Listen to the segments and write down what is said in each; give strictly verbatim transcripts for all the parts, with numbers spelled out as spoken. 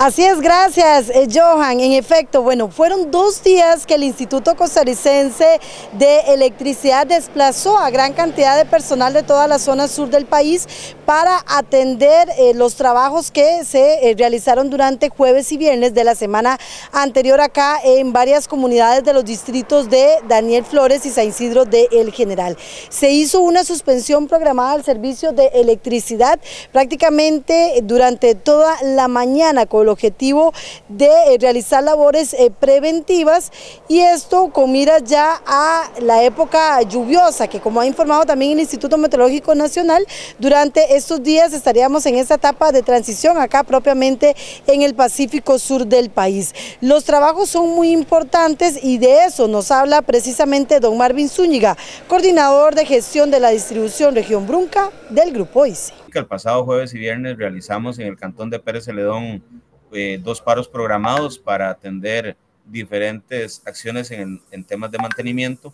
Así es, gracias, eh, Johan. En efecto, bueno, fueron dos días que el Instituto Costarricense de Electricidad desplazó a gran cantidad de personal de toda la zona sur del país para atender eh, los trabajos que se eh, realizaron durante jueves y viernes de la semana anterior acá en varias comunidades de los distritos de Daniel Flores y San Isidro de El General. Se hizo una suspensión programada al servicio de electricidad prácticamente durante toda la mañana con el objetivo de eh, realizar labores eh, preventivas, y esto con miras ya a la época lluviosa, que como ha informado también el Instituto Meteorológico Nacional, durante estos días estaríamos en esta etapa de transición acá propiamente en el Pacífico Sur del país. Los trabajos son muy importantes y de eso nos habla precisamente don Marvin Zúñiga, coordinador de gestión de la distribución Región Brunca del Grupo I C E. El pasado jueves y viernes realizamos en el cantón de Pérez Celedón eh, dos paros programados para atender diferentes acciones en, en temas de mantenimiento.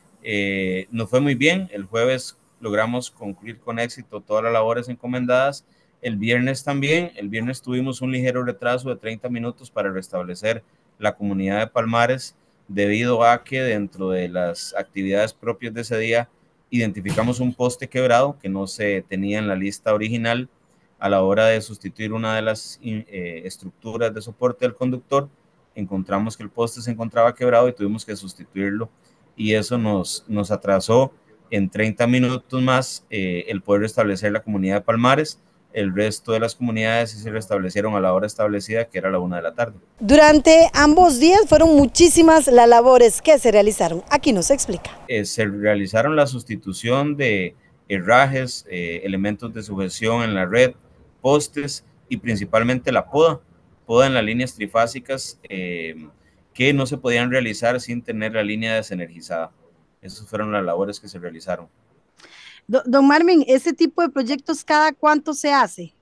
Eh, nos fue muy bien. El jueves logramos concluir con éxito todas las labores encomendadas. El viernes también. El viernes tuvimos un ligero retraso de treinta minutos para restablecer la comunidad de Palmares, debido a que dentro de las actividades propias de ese día identificamos un poste quebrado que no se tenía en la lista original. A la hora de sustituir una de las eh, estructuras de soporte del conductor, encontramos que el poste se encontraba quebrado y tuvimos que sustituirlo, y eso nos, nos atrasó en treinta minutos más eh, el poder restablecer la comunidad de Palmares. El resto de las comunidades se restablecieron a la hora establecida, que era la una de la tarde. Durante ambos días fueron muchísimas las labores que se realizaron. Aquí nos explica. Eh, se realizaron la sustitución de herrajes, eh, elementos de sujeción en la red, postes y principalmente la poda, poda en las líneas trifásicas eh, que no se podían realizar sin tener la línea desenergizada. Esas fueron las labores que se realizaron. Don Marvin, ¿ese tipo de proyectos cada cuánto se hace?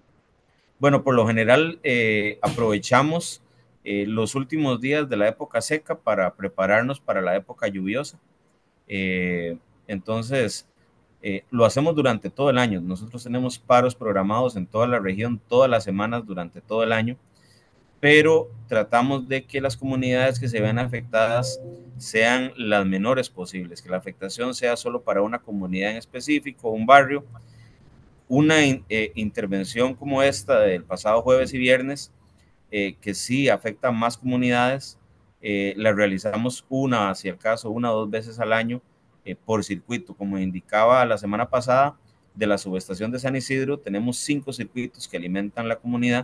Bueno, por lo general eh, aprovechamos eh, los últimos días de la época seca para prepararnos para la época lluviosa. Eh, entonces, eh, lo hacemos durante todo el año. Nosotros tenemos paros programados en toda la región, todas las semanas durante todo el año, pero tratamos de que las comunidades que se vean afectadas sean las menores posibles, que la afectación sea solo para una comunidad en específico, un barrio. Una eh, intervención como esta del pasado jueves y viernes, eh, que sí afecta a más comunidades, eh, la realizamos una, si el caso, una o dos veces al año eh, por circuito. Como indicaba la semana pasada, de la subestación de San Isidro, tenemos cinco circuitos que alimentan la comunidad.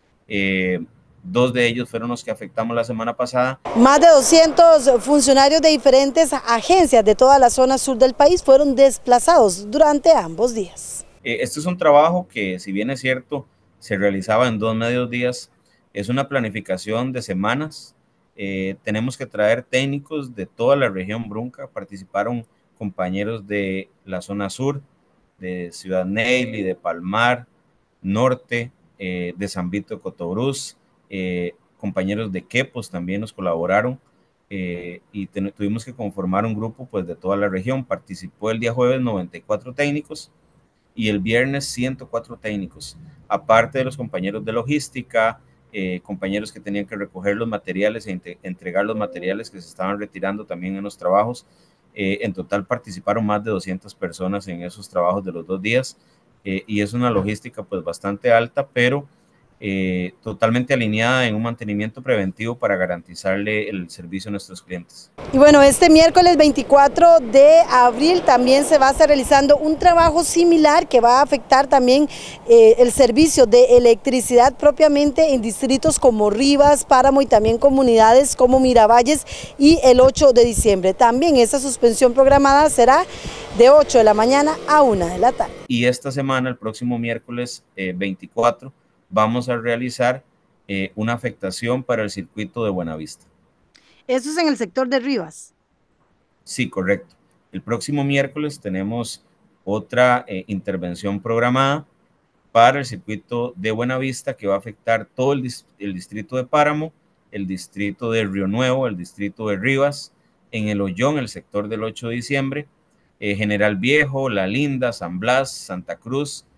Eh, Dos de ellos fueron los que afectamos la semana pasada. Más de doscientos funcionarios de diferentes agencias de toda la zona sur del país fueron desplazados durante ambos días. Eh, este es un trabajo que, si bien es cierto, se realizaba en dos medios días, es una planificación de semanas. Eh, tenemos que traer técnicos de toda la región Brunca. Participaron compañeros de la zona sur, de Ciudad Neily, de Palmar, Norte, eh, de San Vito de Cotobruz, eh, compañeros de Quepos también nos colaboraron, eh, y tuvimos que conformar un grupo pues de toda la región. Participó el día jueves noventa y cuatro técnicos y el viernes ciento cuatro técnicos, aparte de los compañeros de logística, eh, compañeros que tenían que recoger los materiales e entregar los materiales que se estaban retirando también en los trabajos. Eh, en total participaron más de doscientas personas en esos trabajos de los dos días, eh, y es una logística pues bastante alta, pero Eh, totalmente alineada en un mantenimiento preventivo para garantizarle el servicio a nuestros clientes. Y bueno, este miércoles veinticuatro de abril también se va a estar realizando un trabajo similar que va a afectar también eh, el servicio de electricidad propiamente en distritos como Rivas, Páramo y también comunidades como Miravalles, y el ocho de diciembre. También esta suspensión programada será de ocho de la mañana a una de la tarde. Y esta semana, el próximo miércoles eh, veinticuatro, vamos a realizar eh, una afectación para el circuito de Buenavista. ¿Eso es en el sector de Rivas? Sí, correcto. El próximo miércoles tenemos otra eh, intervención programada para el circuito de Buenavista, que va a afectar todo el, el distrito de Páramo, el distrito de Río Nuevo, el distrito de Rivas, en el Ollón, el sector del ocho de diciembre, eh, General Viejo, La Linda, San Blas, Santa Cruz,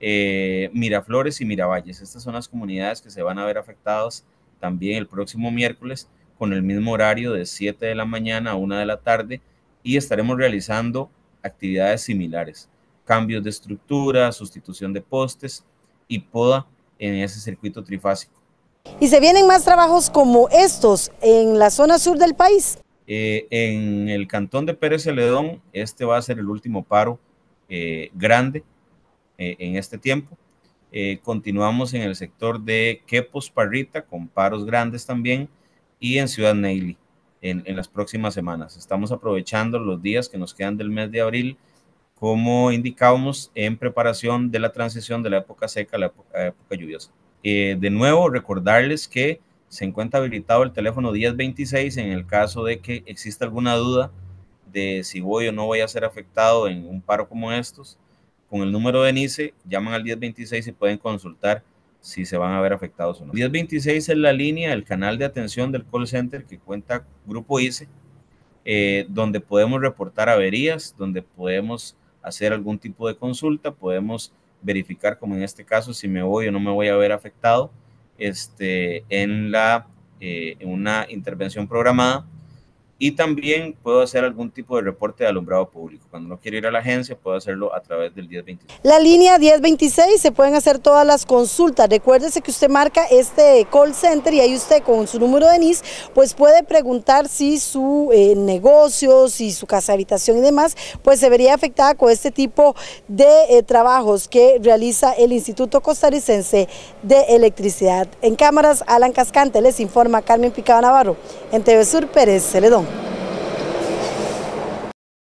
eh, Miraflores y Miravalles. Estas son las comunidades que se van a ver afectadas también el próximo miércoles con el mismo horario de siete de la mañana a una de la tarde, y estaremos realizando actividades similares, cambios de estructura, sustitución de postes y poda en ese circuito trifásico. ¿Y se vienen más trabajos como estos en la zona sur del país? Eh, en el cantón de Pérez Celedón, este va a ser el último paro eh, grande eh, en este tiempo. Eh, continuamos en el sector de Quepos, Parrita, con paros grandes también, y en Ciudad Neyli en, en las próximas semanas. Estamos aprovechando los días que nos quedan del mes de abril, como indicábamos, en preparación de la transición de la época seca a la época, a la época lluviosa. Eh, de nuevo, recordarles que se encuentra habilitado el teléfono diez veintiséis en el caso de que exista alguna duda de si voy o no voy a ser afectado en un paro como estos. Con el número de NICE, llaman al diez veintiséis y pueden consultar si se van a ver afectados o no. diez veintiséis es la línea, el canal de atención del call center que cuenta Grupo ICE, eh, donde podemos reportar averías, donde podemos hacer algún tipo de consulta, podemos verificar, como en este caso, si me voy o no me voy a ver afectado este, en, la, eh, en una intervención programada. Y también puedo hacer algún tipo de reporte de alumbrado público. Cuando no quiero ir a la agencia, puedo hacerlo a través del diez veintiséis. La línea diez veintiséis, se pueden hacer todas las consultas. Recuérdese que usted marca este call center y ahí usted con su número de NIS, pues puede preguntar si su eh, negocio, si su casa habitación y demás, pues se vería afectada con este tipo de eh, trabajos que realiza el Instituto Costarricense de Electricidad. En cámaras, Alan Cascante, les informa Carmen Picado Navarro, en T V Sur, Pérez Celedón.